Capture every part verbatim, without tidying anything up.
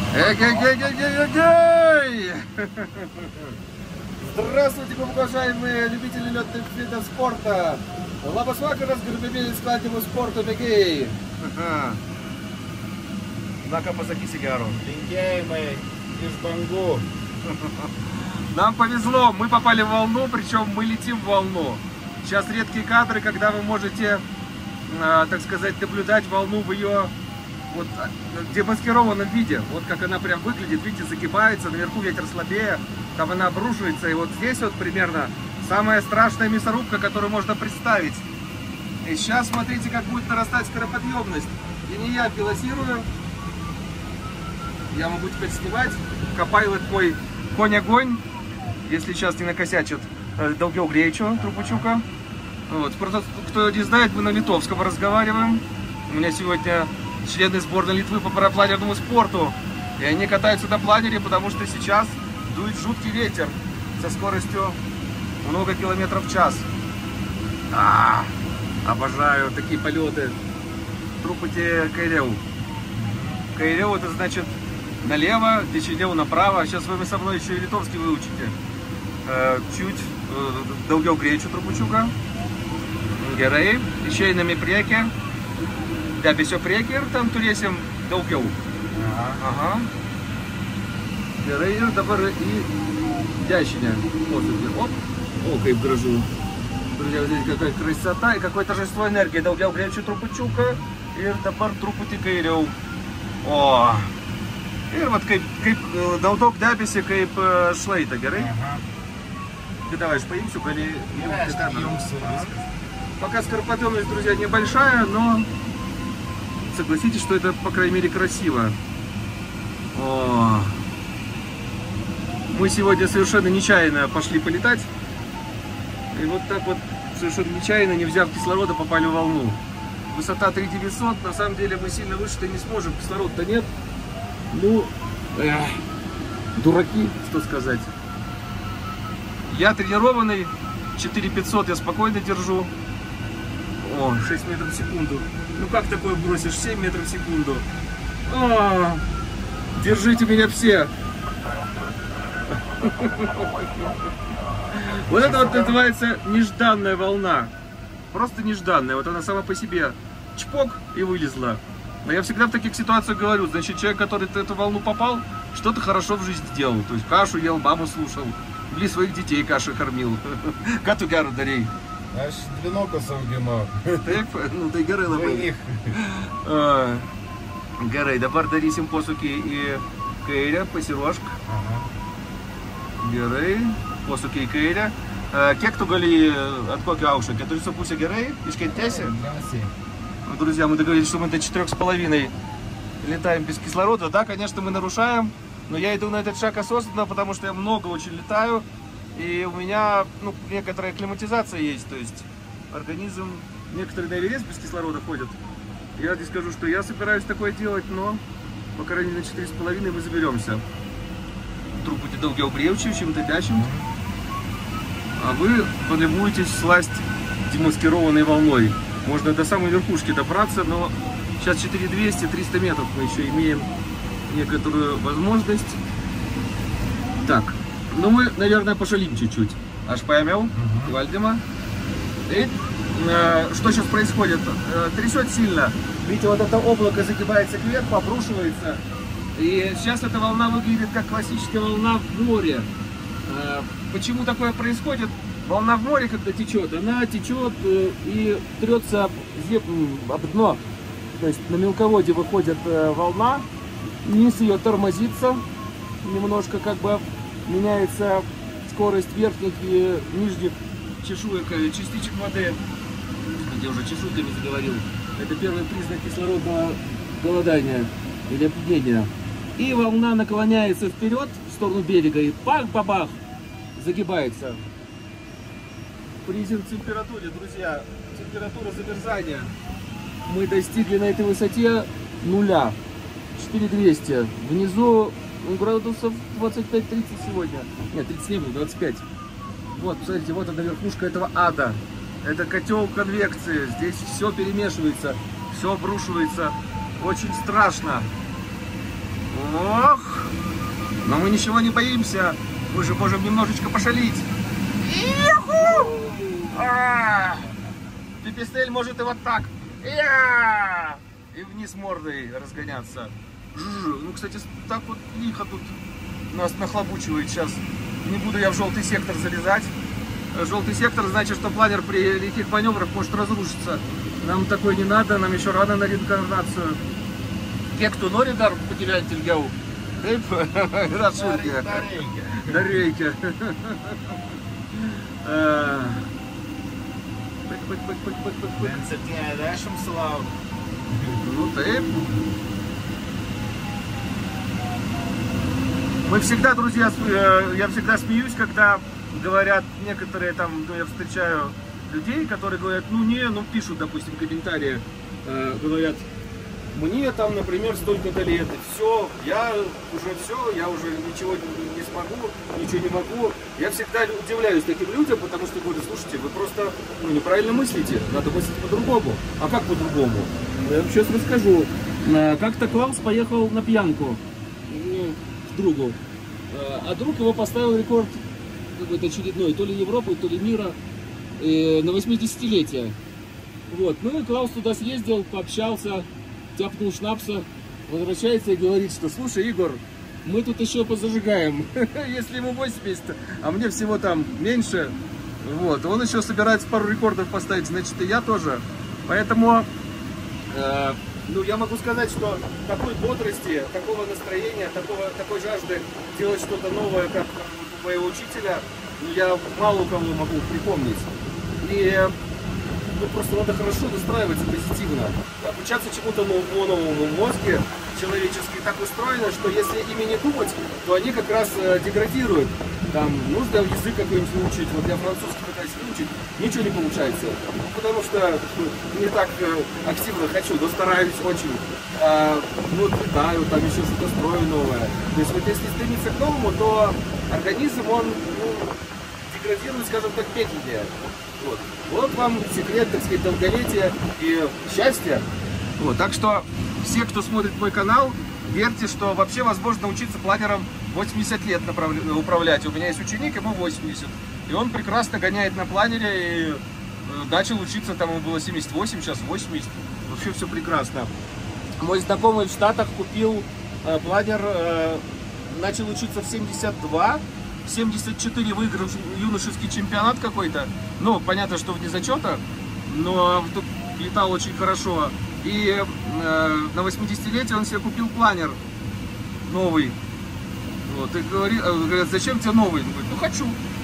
Эгей-гей-гей-гей-гей! Здравствуйте, уважаемые любители летных видов спорта! Labas vakaras, gerbėmieji skatymų sporto mėgėjai! Na, ką pasakysi gero? Linkėjimai iš bangų. Нам повезло, мы попали в волну, причем мы летим в волну. Сейчас редкие кадры, когда вы можете, э, так сказать, наблюдать волну в ее вот, демаскированном виде. Вот как она прям выглядит, видите, загибается, наверху ветер слабее, там она обрушивается. И вот здесь вот примерно самая страшная мясорубка, которую можно представить. И сейчас смотрите, как будет нарастать скороподъемность. И не я пилотирую, я могу теперь снимать. Копайлот мой конь-огонь, если сейчас не накосячит Daugiau greičio, трубочука. Вот. Просто, кто не знает, мы на литовском разговариваем. У меня сегодня члены сборной Литвы по парапланерному спорту. И они катаются на планере, потому что сейчас дует жуткий ветер со скоростью много километров в час. А, обожаю такие полеты. Трупоте Кайрeu. Кайрeu это значит налево, дечидел направо. Сейчас вы со мной еще и литовский выучите. Э, чуть э, Daugiau greičio трубочука. Gerai. Išeiname į priekį. Debesio priekį ir ten turėsim daugiau. Aha. Aha. Gerai, ir dabar į dešinę posūkį. Оп. О, kaip gražu. Друзья, здесь какая красота и какое торжество энергии. Daugiau greičio trupučiuką ir dabar truputį kairiau. O. Ir vat kaip, kaip daug debesį, kaip šlaitą, gerai? Aha. Ты давай, поимся, коли... Пока скороподъемность, друзья, небольшая, но согласитесь, что это, по крайней мере, красиво. О. Мы сегодня совершенно нечаянно пошли полетать. И вот так вот, совершенно нечаянно, не взяв кислорода, попали в волну. Высота три тысячи девятьсот, на самом деле мы сильно выше-то не сможем, кислорода-то нет. Ну, эх, дураки, что сказать. Я тренированный, четыре тысячи пятьсот я спокойно держу. О, шесть метров в секунду. Ну как такое бросишь? семь метров в секунду. О, держите меня все. Вот это вот называется нежданная волна. Просто нежданная. Вот она сама по себе чпок и вылезла. Но я всегда в таких ситуациях говорю, значит, человек, который в эту волну попал, что-то хорошо в жизни сделал. То есть кашу ел, маму слушал, или своих детей кашей кормил. Ką tu gero darei? Aš dvynukus auginu. Taip, nu tai gerai labai. Gerai, dabar darysim posūkį į kairę, pasiruošk. Aha. Gerai, posūkį į kairę. Kiek tu gali, от kokio aukščio? keturi su puse gerai? Iškentėsi? Друзья, мы договорились, что мы до четырёх с половиной летаем без кислорода. Да, конечно, мы нарушаем, но я иду на этот шаг осознанно, потому что я много очень летаю. И у меня ну, некоторая акклиматизация есть. То есть организм, некоторые на Эверест без кислорода ходят. Я не скажу, что я собираюсь такое делать, но по крайней мере на четыре с половиной мы заберемся. Трупоте Daugiau greičio, чем-то десять. А вы полюбуетесь сласть демаскированной волной. Можно до самой верхушки добраться, но сейчас четыре тысячи двести, триста метров мы еще имеем некоторую возможность. Так, ну мы, наверное, пошалим чуть-чуть. Аж поймел, uh-huh. Вальдема. И э, что сейчас происходит? Э, трясет сильно. Видите, вот это облако загибается кверху, обрушивается. И сейчас эта волна выглядит как классическая волна в море. Э, почему такое происходит? Волна в море, когда течет, она течет и трется об, об дно. То есть на мелководье выходит волна, низ ее тормозится, немножко как бы меняется скорость верхних и нижних чешуек, частичек воды. Где уже чешуйками заговорил. Это первый признак кислородного голодания или опьянения. И волна наклоняется вперед в сторону берега и бах-бабах загибается. Призем температуре, друзья, температура замерзания. Мы достигли на этой высоте нуля, четыре тысячи двести. Внизу градусов двадцать пять тридцать сегодня. Нет, тридцать не было, двадцать пять. Вот, посмотрите, вот она верхушка этого ада. Это котел конвекции. Здесь все перемешивается, все обрушивается. Очень страшно. Ох! Но мы ничего не боимся. Мы же можем немножечко пошалить. Пипистель может и вот так. И вниз мордой разгоняться. Ну, кстати, так вот лихо тут нас нахлобучивает сейчас. Не буду я в желтый сектор залезать. Желтый сектор значит, что планер при лихих маневрах может разрушиться. Нам такой не надо, нам еще рано на реинкарнацию. Кекту Норидар потерять Тильгау. Рашурки. На рейке. Ну ты. Мы всегда, друзья, я всегда смеюсь, когда говорят некоторые там, ну, я встречаю людей, которые говорят, ну не, ну пишут, допустим, комментарии, э, говорят, мне там, например, столько-то лет, и все, я уже все, я уже ничего не, не смогу, ничего не могу. Я всегда удивляюсь таким людям, потому что говорю, слушайте, вы просто ну, неправильно мыслите, надо мыслить по-другому. А как по-другому? Я вам сейчас расскажу. Как-то Клаус поехал на пьянку к другу, а друг его поставил рекорд какой-то очередной, то ли Европы, то ли мира, э, на восьмидесятилетие. Вот. Ну и Клаус туда съездил, пообщался, тяпнул шнапса, возвращается и говорит, что слушай, Игорь, мы тут еще позажигаем, если ему восемьдесят, а мне всего там меньше. Вот. Он еще собирается пару рекордов поставить, значит и я тоже. Поэтому э, ну, я могу сказать, что такой бодрости, такого настроения, такого, такой жажды делать что-то новое, как у моего учителя, я мало у кого могу припомнить. И ну, просто надо хорошо настраиваться позитивно. Обучаться чему-то новому, новому в мозге человеческий так устроено, что если ими не думать, то они как раз э, деградируют. Там нужно язык какой-нибудь выучить. Вот я французский пытаюсь выучить, ничего не получается. Потому что не так э, активно хочу, но стараюсь очень. А, ну, летаю, там еще что-то строю новое. То есть вот если стремиться к новому, то организм, он ну, деградирует, скажем так, медленнее. Вот. Вот вам секрет, так сказать, долголетия и счастья. Вот. Так что все, кто смотрит мой канал, верьте, что вообще возможно учиться планером восемьдесят лет управлять. У меня есть ученик, ему восемьдесят. И он прекрасно гоняет на планере и начал учиться, там ему было семьдесят восемь, сейчас восемьдесят. Вообще все прекрасно. Мой знакомый в Штатах купил э, планер, э, начал учиться в семьдесят два. В семьдесят четыре выиграл юношеский чемпионат какой-то. Ну, понятно, что вне зачета, но летал очень хорошо. И э, на восьмидесятилетие он себе купил планер новый. Вот, и говорит, говорят, зачем тебе новый? Он говорит, ну хочу.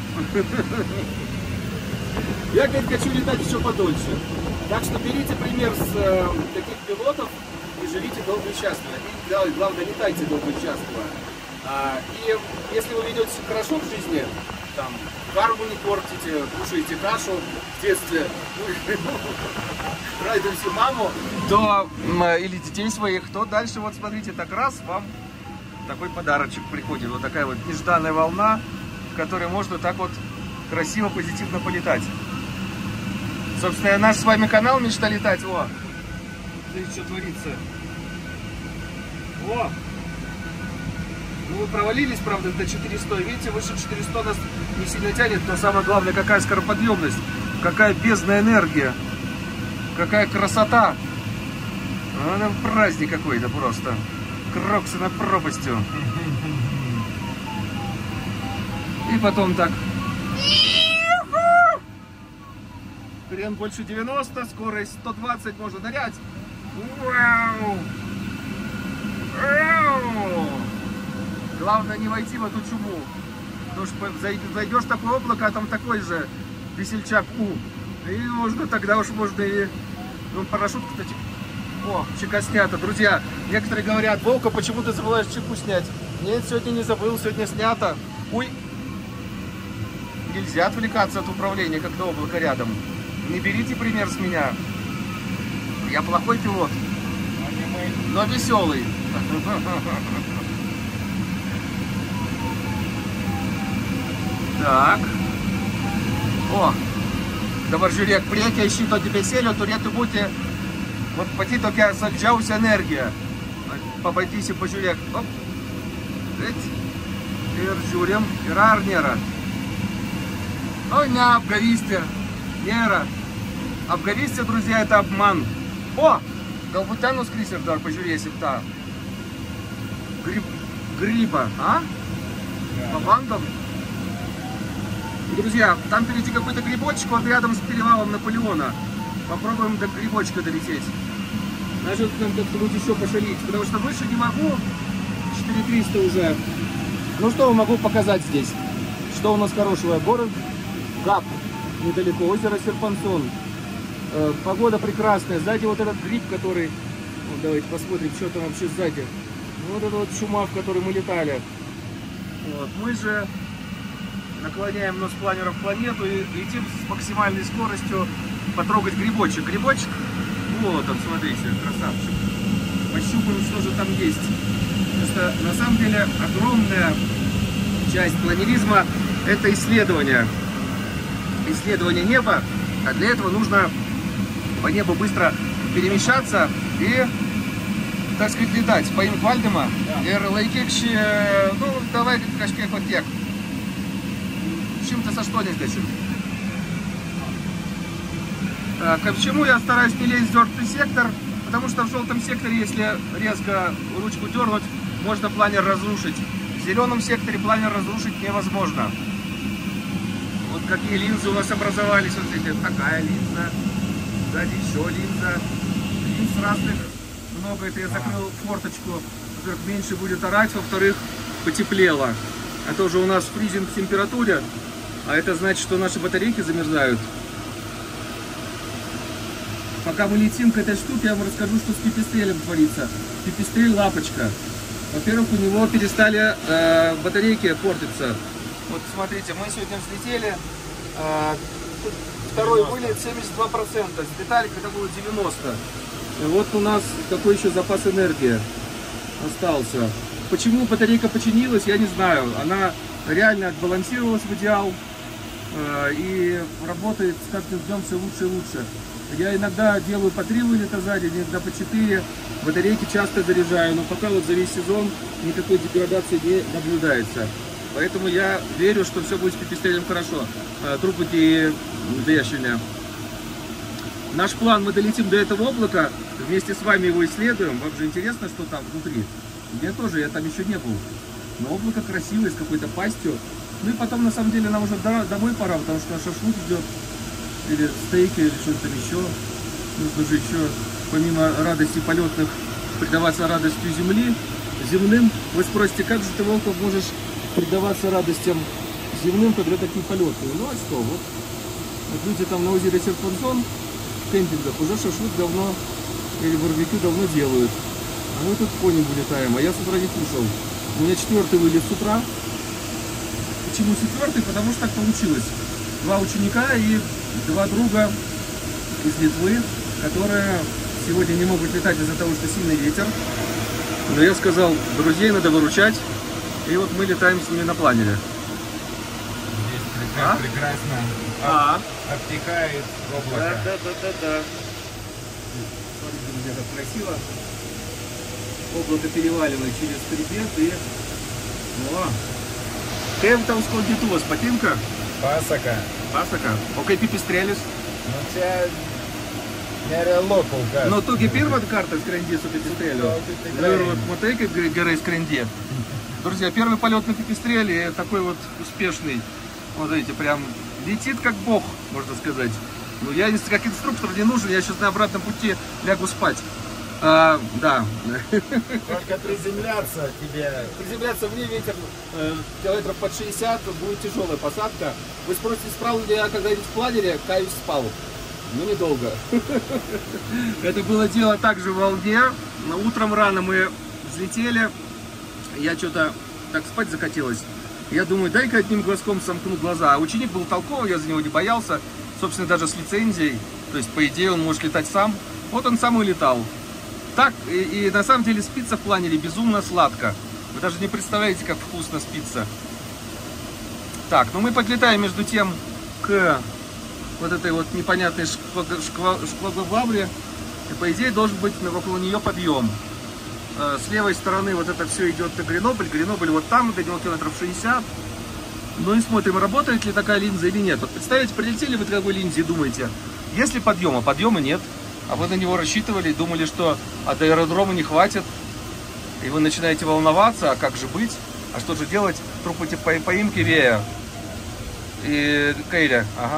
Я, говорит, хочу летать еще подольше. Так что берите пример с э, таких пилотов и живите долго и счастливо. И да, главное, летайте долго и счастливо. А, и если вы ведете себя хорошо в жизни, там, карму не портите, кушаете кашу в детстве, радуете маму, то, или детей своих, то дальше, вот смотрите, так раз, вам такой подарочек приходит. Вот такая вот нежданная волна, в которой можно так вот красиво, позитивно полетать. Собственно, наш с вами канал «Мечта летать». О, смотрите, что творится. О! Ну, мы провалились, правда, до четырёхсот. Видите, выше четырёхсот нас не сильно тянет, но самое главное, какая скороподъемность, какая бездна энергия, какая красота. Ну, праздник какой-то просто. Кроксы над пропастью. И потом так. Крен больше девяноста, скорость сто двадцать, можно нырять. Вау! Вау! Главное не войти в эту чуму. Потому что зайдешь в такое облако, а там такой же весельчак У. И можно тогда уж можно и... Ну, парашют, кстати. О, чека снято. Друзья, некоторые говорят, Волка, почему ты забываешь чеку снять? Нет, сегодня не забыл, сегодня снято. Ой. Нельзя отвлекаться от управления, когда облако рядом. Не берите пример с меня. Я плохой пилот, но веселый. Так. О, dabar žiūrėk, priekyje šito debesėlio turėtų būti, vat pati tokia saldžiausia energija. Pabandysiu, pažiūrėk. Op. Ir žiūrim, yra ar nėra? Ой, не, apgavystė. Nėra. Apgavystė, друзья, это обман. О! Galbūt ten nuskris ir dar pažiūrėsim tą гриб, гриба, а? По бандам. Друзья, там впереди какой-то грибочек, вот рядом с перевалом Наполеона. Попробуем до грибочка долететь. Значит, нам как-то будет еще пошалить, потому что выше не могу. четыре триста уже. Ну что могу показать здесь? Что у нас хорошего? Город Гап, недалеко, озеро Серпансон. Э, погода прекрасная. Сзади вот этот гриб, который... Вот, давайте посмотрим, что там вообще сзади. Вот это вот чума, в которой мы летали. Вот. Мы же наклоняем нос планера в планету и летим с максимальной скоростью потрогать грибочек. Грибочек, вот он, смотрите, красавчик. Пощупаем, что же там есть. Потому что на самом деле огромная часть планеризма — это исследование. Исследование неба, а для этого нужно по небу быстро перемещаться и, так сказать, летать. Поим Вальдема, Эрлайкекши, ну, давай кашке хотек. Чем-то со что не здесь. К чему я стараюсь не лезть в желтый сектор? Потому что в желтом секторе, если резко ручку дернуть, можно планер разрушить. В зеленом секторе планер разрушить невозможно. Вот какие линзы у нас образовались. Вот здесь такая линза, сзади еще линза. Линз разных много. Это я закрыл форточку. Во-первых, меньше будет орать, во-вторых, потеплело. А то же у нас фризинг в температуре, а это значит, что наши батарейки замерзают. Пока мы летим к этой штуке, я вам расскажу, что с пипистрелем творится. Пипистрель лапочка. Во-первых, у него перестали э, батарейки портиться. Вот смотрите, мы сегодня взлетели, э, второй вылет семьдесят два процента, с деталек это было девяносто процентов. И вот у нас какой еще запас энергии остался. Почему батарейка починилась, я не знаю. Она реально отбалансировалась в идеал э, и работает с каждым днем все лучше и лучше. Я иногда делаю по три вылета за день, иногда по четыре. Батарейки часто заряжаю, но пока вот за весь сезон никакой деградации не наблюдается. Поэтому я верю, что все будет с пипистрелем хорошо. Трупики вешения. Наш план, мы долетим до этого облака, вместе с вами его исследуем. Вам же интересно, что там внутри? Мне тоже, я там еще не был. Но облако красивое, с какой-то пастью. Ну и потом, на самом деле, нам уже домой пора, потому что шашлык ждет. Или стейки, или что-то там еще. Нужно же еще, помимо радости полетных, предаваться радостью земли, земным. Вы спросите, как же ты, Волков, можешь предаваться радостям земным, когда такие полеты? Ну а что, вот, вот люди там на озере Серпансон, в кемпингах, уже шашлык давно, или барбекю давно делают. А мы тут по небу летаем, а я с утра не кушал. У меня четвертый вылет с утра. Почему четвертый? Потому что так получилось. Два ученика и два друга из Литвы, которые сегодня не могут летать из-за того, что сильный ветер. Но я сказал, друзей надо выручать. И вот мы летаем с ними на планере. Здесь а? прекрасно а? обтекает облако. Да, да, да, да, да. Смотрите, друзья, как красиво. Облако переваливает через хребет и... О! Кем там сколько у вас? Патинка? Пасака. Пасака. Окей, пипистрелис. Nu čia nerealu kol kas. Nu, tu gi pirmą kartą skrendi su пипистрелю. Ну и вот матай, как gerai skrendi. Друзья, первый полет на пипистреле такой вот успешный. Вот видите, прям летит как бог, можно сказать. Ну, я как инструктор не нужен, я сейчас на обратном пути лягу спать. А, да. Только приземляться тебе. Приземляться вне ветер э, километров под шестьдесят, будет тяжелая посадка. Вы спросите, спал ли я когда-нибудь в планере? Каюсь, спал. Но недолго. Это было дело также в волне. Но утром рано мы взлетели. Я что-то так спать захотелось. Я думаю, дай-ка одним глазком сомкну глаза. А ученик был толковый, я за него не боялся. Собственно, даже с лицензией. То есть, по идее, он может летать сам. Вот он сам и летал. Так, и, и на самом деле спится в планере безумно сладко. Вы даже не представляете, как вкусно спится. Так, ну мы подлетаем между тем к вот этой вот непонятной шквоглавре. И по идее должен быть около нее подъем. С левой стороны вот это все идет на Гренобль. Гренобль вот там, до него километров шестьдесят. Ну и смотрим, работает ли такая линза или нет. Вот представляете, прилетели вы к такой линзе и думаете, есть ли подъема? Подъема нет. А вы на него рассчитывали и думали, что от аэродрома не хватит. И вы начинаете волноваться, а как же быть? А что же делать? Трупы по поимки Вея и Кейля. Ага.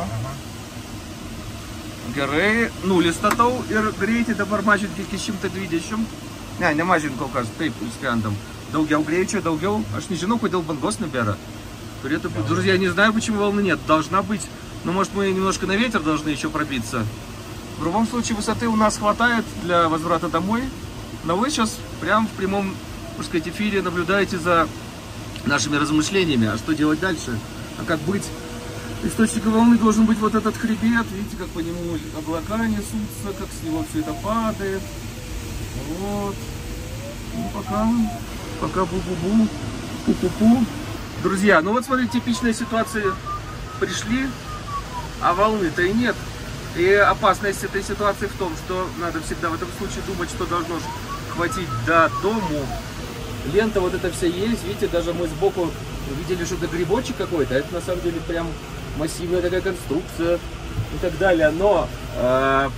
Gerai, nulistatau ir greitį dabar mažinti iki šimto dvidešimt. Ne, nemažinti kol kas, taip, išsprendam. Daugiau greičio, daugiau. Aš nežinau, kodėl bangos nebėra. Turėtų быть. Друзья, не знаю, почему волны нет. Должна быть. Но может мы немножко на ветер должны еще пробиться. В любом случае, высоты у нас хватает для возврата домой. Но вы сейчас прям в прямом, можно сказать, эфире наблюдаете за нашими размышлениями. А что делать дальше? А как быть? Источником волны должен быть вот этот хребет. Видите, как по нему облака несутся, как с него все это падает. Вот. Ну, пока, пока бу-бу-бу, пу-пу-пу. Друзья, ну вот смотрите, типичная ситуация. Пришли, а волны-то и нет. И опасность этой ситуации в том, что надо всегда в этом случае думать, что должно хватить до дому. Лента вот эта вся есть. Видите, даже мы сбоку видели, что это грибочек какой-то. Это на самом деле прям массивная такая конструкция и так далее. Но э,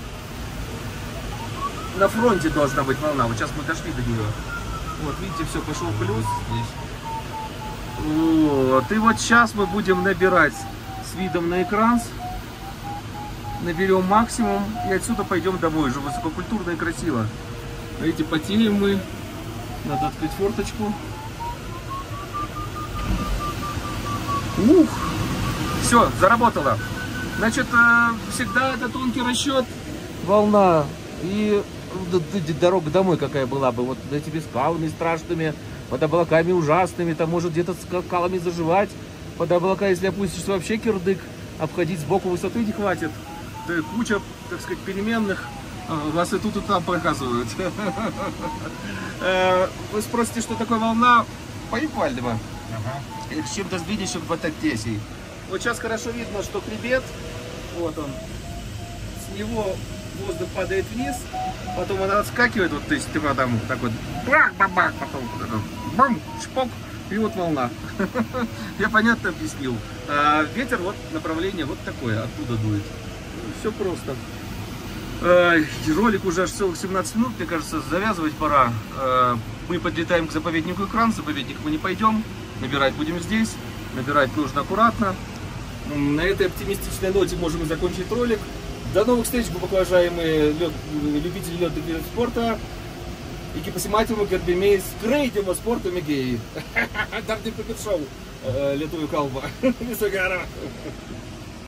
на фронте должна быть волна. Вот сейчас мы дошли до нее. Вот, видите, все, пошел плюс. Вот. И вот сейчас мы будем набирать с видом на экран. Наберем максимум и отсюда пойдем домой. Уже высококультурно и красиво. Видите, потеем мы. Надо открыть форточку. Ух! Все, заработало. Значит, всегда это тонкий расчет. Волна. И дорога домой какая была бы. Вот этими скалами страшными, под облаками ужасными. Там может где-то с скалами заживать. Под облака, если опустишься, вообще кирдык. Обходить сбоку высоты не хватит. Да и куча, так сказать, переменных. Вас и тут, и там показывают. Вы спросите, что такое волна? Поим Вальдема. И с чем-то видящим в Атактесии. Вот сейчас хорошо видно, что хребет, вот он, с него воздух падает вниз, потом она отскакивает, вот, то есть ты там так вот, бах-бах-бах, потом бам, шпок, и вот волна. Я понятно объяснил. А ветер, вот направление вот такое, оттуда дует. Все просто. Ролик уже аж целых семнадцать минут, мне кажется, завязывать пора. Мы подлетаем к заповеднику Экран, заповедник мы не пойдем, набирать будем здесь, набирать нужно аккуратно. На этой оптимистичной ноте можем и закончить ролик. До новых встреч, глубоко уважаемые лед, любители летных видов спорта. Iki pasimatymų, gerbėmiai skraidymo sporto mėgėjai. Dar taip ir šau lietuvių kalbą. Viso gero.